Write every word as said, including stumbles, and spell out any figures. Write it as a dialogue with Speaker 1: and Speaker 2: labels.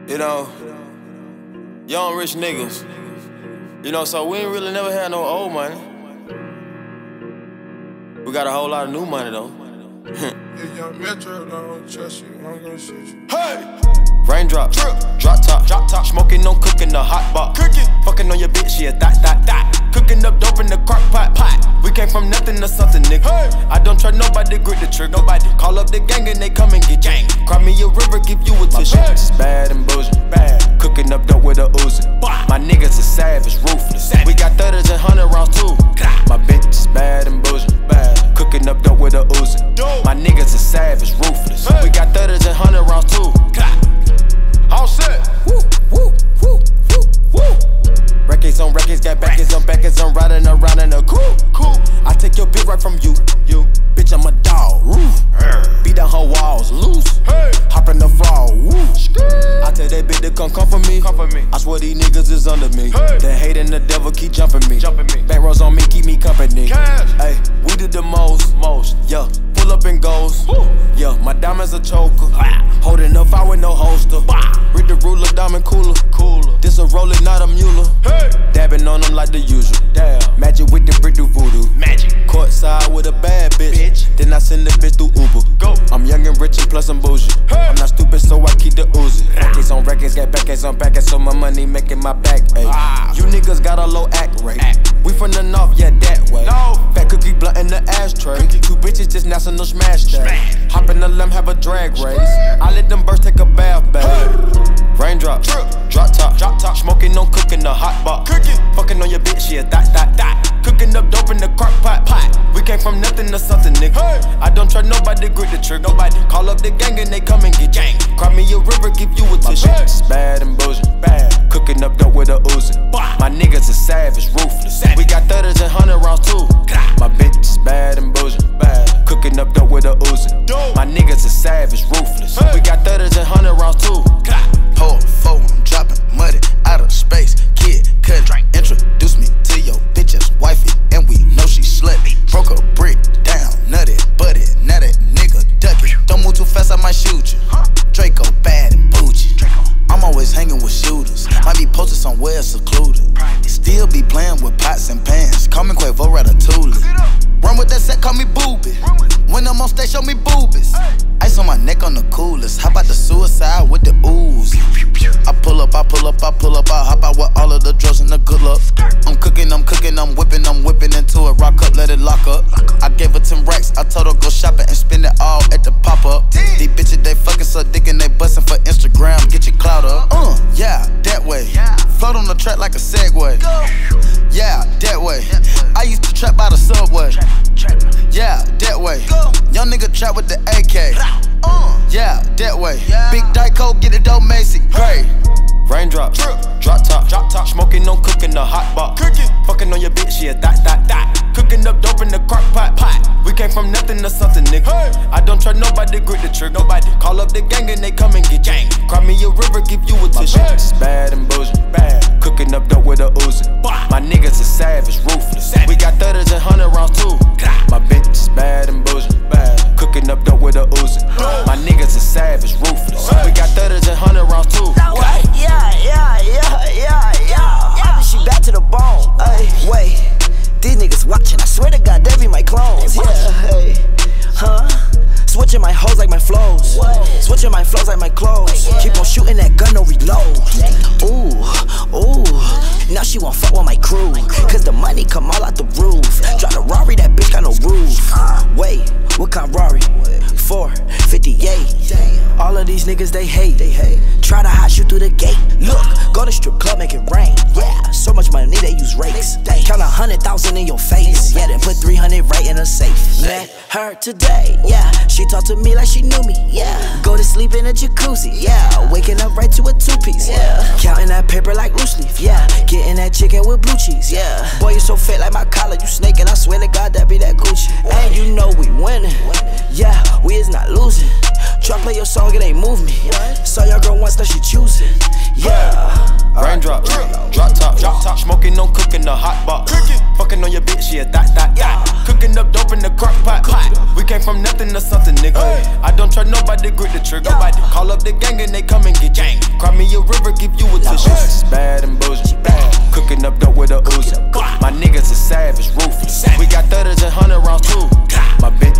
Speaker 1: You know, young rich niggas. You know, so we ain't really never had no old money. We got a whole lot of new money though.
Speaker 2: If young Metro don't trust you, I'm gonna shoot you.
Speaker 1: Hey! Raindrop, drip, drop top, drop top. Smoking on cooking the hot pot. Cooking, fucking on your bitch, yeah, that, that, that. Cooking up dope in the crock pot, pot. We came from nothing to something, nigga. Hey. I don't try nobody, grip the trick. Nobody call up the gang and they come and get gang. Cry me a river, give you a tissue. My bitch is bad and Boujee, bad. Cooking up dope with a Uzi. My niggas is savage, ruthless. Savage. We got thirties and hundred rounds too. My bitch is bad and Boujee, bad. Cooking up dope with a Uzi. My niggas is savage, ruthless. Hey. We got thirties and hundred rounds too. All set. Woo, woo, woo, woo, woo. Records on records, got backers on backers. I'm riding around in a cool, cool. I take your bitch right from you, you. Bitch, I'm a dog. Roof. Beat down her walls, loose. Hey. Hop in the fall. Woo. I tell that bitch to come come for me. Come for me. I swear these niggas is under me. Hey. The hate and the devil keep jumping me. Jumping me. Back rows on me, keep me company. Hey, we did the most, most. Yeah, pull up and goes. Woo. Yeah, my diamonds a choker. Ah. Holding up, I with no holster. Bah. Read the ruler, diamond cooler. Cooler. This a roller, not a mule. Hey. Dabbing on them like the usual. Damn. Magic with the brick do voodoo. Magic. Courtside with a bad bitch. bitch. Then I send the bitch through Uber. Go. I'm young and rich and plus I'm bougie. Hey. I'm not stupid, so I keep the Uzi. Records on records, got backers on backers, so my money making my back. Ah. You niggas got a low act rate. Act. We from the north, yeah, that way. No. Fat cookie blunt in the ashtray. Cookie. Two bitches just national smash that. Hop in the limb, have a drag race. I let them birds take a bath, baby. Hey. Raindrop, drip, drop top, drop top. Smoking on cooking the hot pot. Cooking, fucking on your bitch, yeah, that, that, that. Cooking up dope in the crock pot, pot. We came from nothing to something, nigga. Hey. I don't try nobody, grip the trick. Nobody call up the gang and they come and get gang. Cry me a river, give you a tissue. My bitch is bad and Boujee, bad. Cooking up dope with a Uzi. My niggas is savage, ruthless. Savage. We got thirties and hundred rounds too. My bitch is bad and Boujee, bad. Cooking up dope with a Uzi. My niggas is savage, ruthless. Hey. We got thirties and hundred rounds too.
Speaker 3: Pour four, I'm dropping muddy out of space. Kid, cut, introduce me to your bitch's wifey, and we know she slutty. Broke a brick down, nutty, buddy, now that nigga ducky. Don't move too fast, I might shoot you. Draco bad and Boujee. I'm always hanging with shooters. Might be posted somewhere secluded. Still be playing with pots and pans. Call me Quavo Ratatouille. Run with that set, call me Boobie. When I'm on stage, show me boobies. Ice on my neck on the coolest. How about the suicide with the ooze? I pull up, I pull up, I pull up, I hop out with all of the drugs and the good luck. I'm cooking, I'm cooking, I'm whipping, I'm whipping into it. Rock up, let it lock up. I gave her ten racks, I told her go shopping and spend it all at the pop-up. These bitches, they fucking suck dick and they bustin' for Instagram. Get your clout up. Uh, yeah, that way. Float on the track like a Segway. Yeah, that way. I used to trap by the subway. Yeah, that way. Young nigga trap with the A K. Yeah, that way. Big Dyco, get it dope, Macy. Great.
Speaker 1: Raindrop, drip, drop top, drop top. Smoking on cooking the hot pot. Cooking, fucking on your bitch, yeah, that, that, that. Cooking up dope in the crock pot, pot. We came from nothing to something, nigga. Hey. I don't try nobody, grip the trick. Nobody call up the gang and they come and get gang. Cry me a river, give you a tissue. My bitch is bad and Boujee, bad. Cooking up dope with a Uzi. My niggas is savage, ruthless. Savage. We got thirties and hundred rounds too. My bitch is bad and Boujee, bad. Cooking up dope with a Uzi. My niggas is savage, ruthless. We got thirties and hundred rounds too.
Speaker 4: Yeah, yeah, yeah, yeah, yeah. I think she back to the bone. Ay, wait, these niggas watching. I swear to God, they be my clones. Yeah, hey, huh? Switching my hoes like my flows. Switching my flows like my clothes. Keep on shooting that gun, no reload. Ooh, ooh. Now she won't fuck with my crew. Cause the money come all out the roof. Drive a Rari, that bitch got no roof. Wait, what kind Rari? four fifty-eight. All of these niggas, they hate. They hate. Try to hide you through the gate. Look, go to strip club, make it rain. Yeah, so much money, they use rakes. Count a hundred thousand in your face. Yeah, then put three hundred right in a safe. Met her today. Yeah, she talked to me like she knew me. Yeah, go to sleep in a jacuzzi. Yeah, waking up right to a two-piece. Yeah, counting that paper like loose leaf. Yeah, getting that chicken with blue cheese. Yeah, boy, you so fat like my collar. You snaking, I swear to God, that be that Gucci. And you know we winning. Yeah, we is not losing. Try play your song, it ain't move me. Saw your girl once, now she choosing. Yeah.
Speaker 1: Raindrop, drop top, drop top. Smoking on cooking the hot pot. Fucking on your bitch, yeah, that, that, that. Cooking up dope in the crock pot. We came from nothing to something, nigga. I don't try nobody, grip the trick. Nobody call up the gang and they come and get gang. Cry me a river, give you a tissue. It's bad and Boujee. Cooking up dope with a Uzi. My niggas are savage, ruthless. We got thudders and hundred rounds too. My bitch